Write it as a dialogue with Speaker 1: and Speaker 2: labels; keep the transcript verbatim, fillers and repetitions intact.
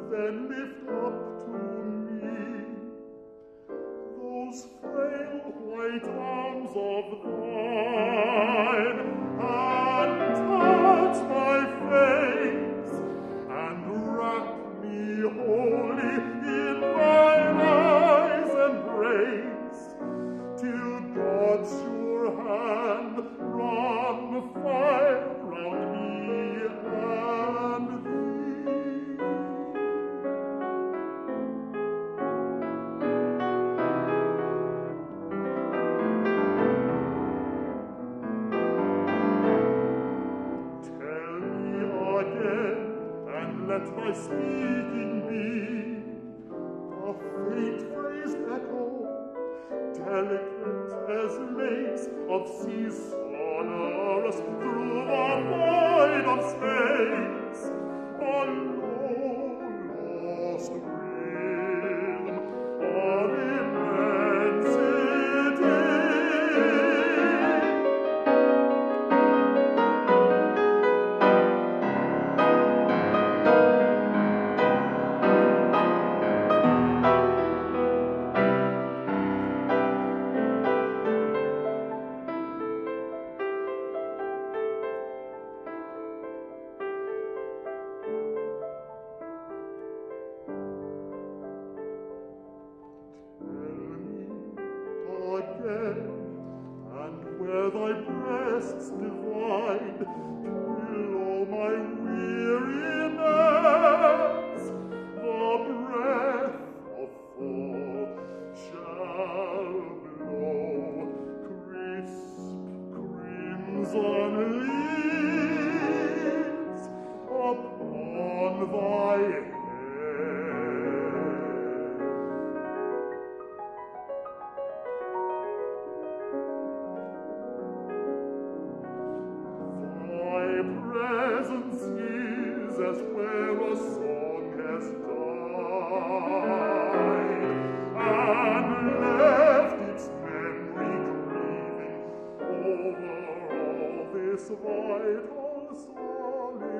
Speaker 1: then lift up to me those frail white arms of thine, and touch my face, and wrap me wholly in thine eyes' embrace, till God's sure hand run fire round me and thee. Tell me again, and let my speaking be a faint-phrased echo, delicate as lace of seas sonorous through the void of space, a low-lost rhythm of immensity. And where thy breasts divide, pillow my weariness, the breath of fall shall blow crisp crimson leaves upon thy head. Presence is as where a song has died, and left its memory grieving over all this vital solitude.